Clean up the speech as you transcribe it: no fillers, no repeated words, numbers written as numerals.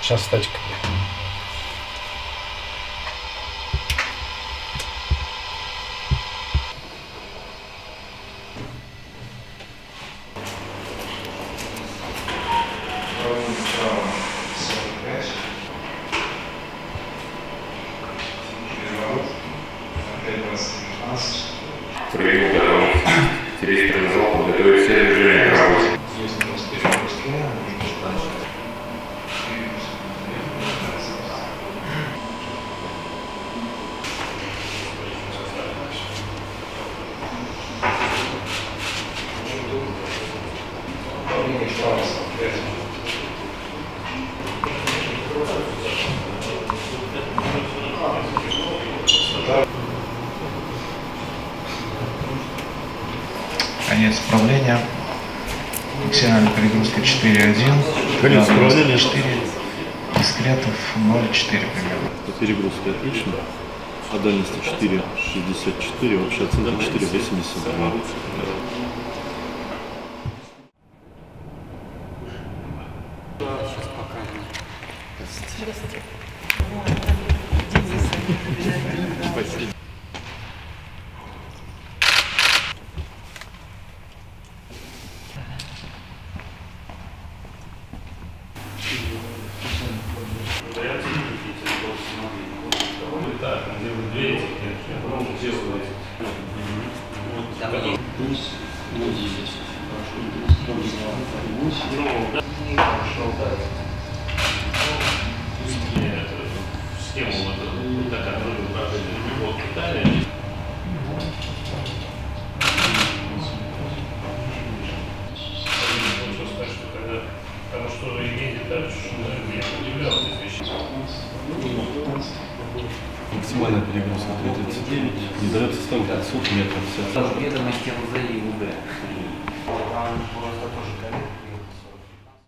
Сейчас тачка. Проверил готовность. Территориальный зал подготовить все движения к работе. Конец управления. Максимальная перегрузка 4.1. Конец управления 4. Дискретов 0.4 примерно. По перегрузке отлично. По дальности 4.64, вообще оценка 4.82. Сейчас покажем. Спасибо. Схему вот такая, которую управляли в Италии. Потому что едет дальше, я удивлялся здесь вещи. Максимальная перегрузка 3.39. Не дает систему 500 метров. Ведомости ЛЗ и УГ. Там просто тоже